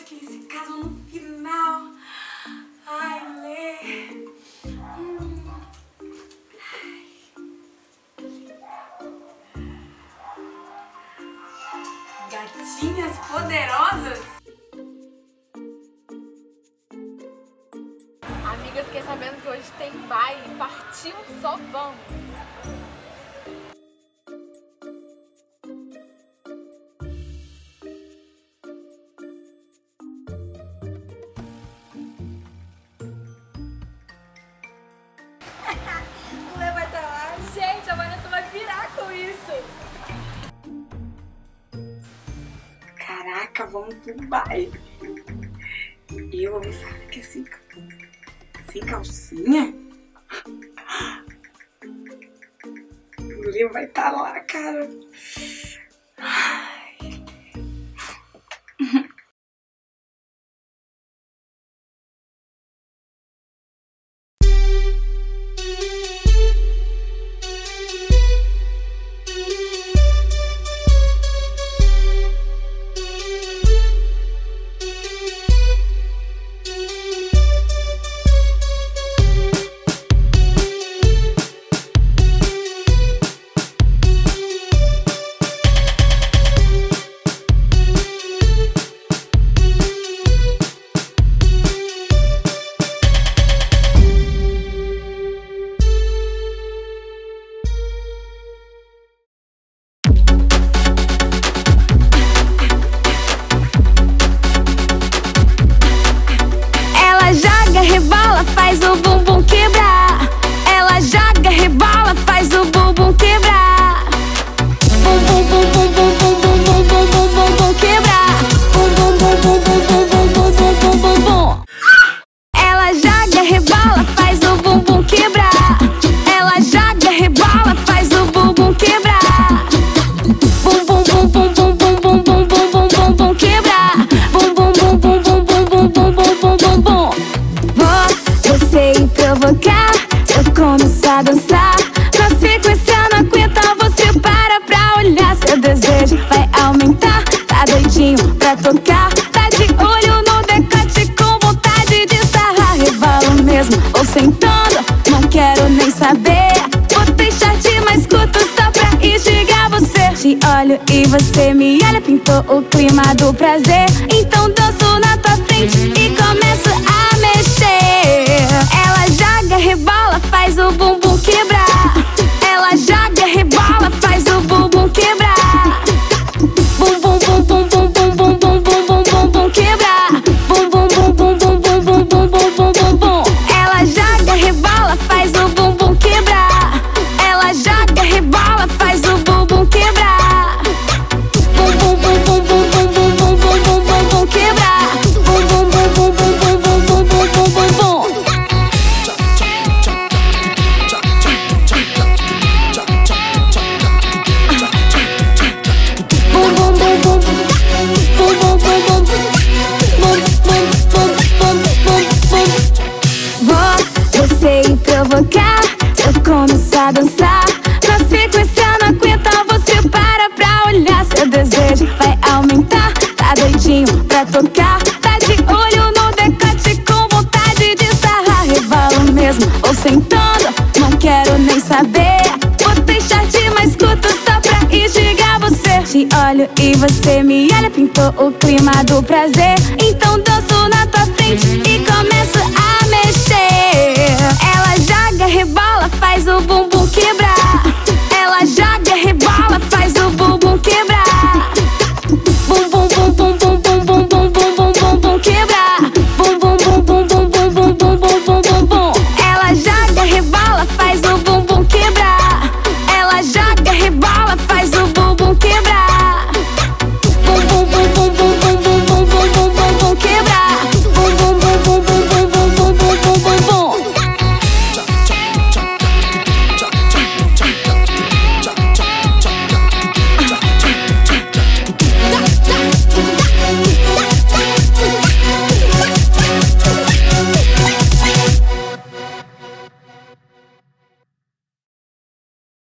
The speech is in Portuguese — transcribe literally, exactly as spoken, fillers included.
que eles se casam no final. Ai, Lê. Hum. Gatinhas poderosas. Amiga, fiquei sabendo que hoje tem baile. Partiu, só vamos. O Lê vai estar lá. Gente, a Vanessa vai virar com isso. Caraca, vamos pro baile. E eu ouvi falar que assim, sem calcinha? O Lê vai estar lá, cara. Ai. Rebola, faz o bumbum quebrar. Ela joga, rebola, faz o bumbum quebrar. Bum bum bum bum bum bum bum bum bum bum bum bum quebrar. Bum bum bum bum bum bum bum bum bum bum bum bum. Ela joga, rebola, faz o bumbum quebrar. Ela joga, rebola, faz o bumbum quebrar. Bum bum bum bum bum bum bum bum bum bum bum bum quebrar. Bum bum bum bum bum bum bum bum bum bum bum bum. Você e provocar, eu começo a dançar. Na sequência não aguenta, você para pra olhar. Seu desejo vai aumentar, tá doidinho pra tocar. Tá de olho no decote com vontade de sarrar. Revalo mesmo ou sentando, não quero nem saber. Vou deixar de mais curto só pra instigar você. Te olho e você me olha, pintou o clima do prazer. Então danço na tua frente e começo a mexer. Ela joga, rebola, faz o bumbum quebrar. Ela joga, rebola, faz o bumbum quebrar. Bum bum bum bum bum bum bum bum bum bum bum bum quebrar. Bum bum bum bum bum bum bum bum bum bum bum bum. Ela joga, rebola, faz o bumbum quebrar. Ela joga, rebola, faz o bumbum quebrar. Bum bum bum bum bum bum bum bum bum bum bum bum quebrar. Bum bum bum bum bum bum bum bum bum bum bum bum. Você e provocar, eu começo a dançar. Na sequência não aguenta, você para pra olhar. Seu desejo vai aumentar, tá doidinho pra tocar. Tá de olho no decote com vontade de sarrar. Revalo mesmo ou sentando, não quero nem saber. Vou deixar de mais curto só pra instigar você. Te olho e você me olha, pintou o clima do prazer. Então danço na tua frente e começo a mexer. Ela joga, rebola, faz o bumbum quebrar.